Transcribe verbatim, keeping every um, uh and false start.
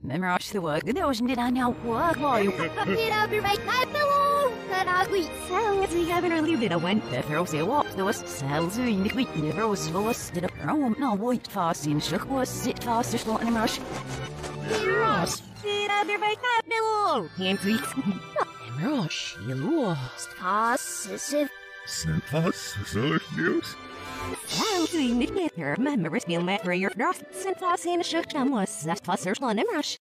Memrush the work, the notion did I know work while you get up your make that pillow that I we sell if we haven't really been a went the throws it walk the was sells in the week never was was did a room no white fast in shook was sit fast to in rush. Memrush get up your make that pillow and please Memrush you lost fast as if Synthos, so news. I'll see you later. Remember, it's been matter your dress. Synthos in a shook was that fast on Memrush.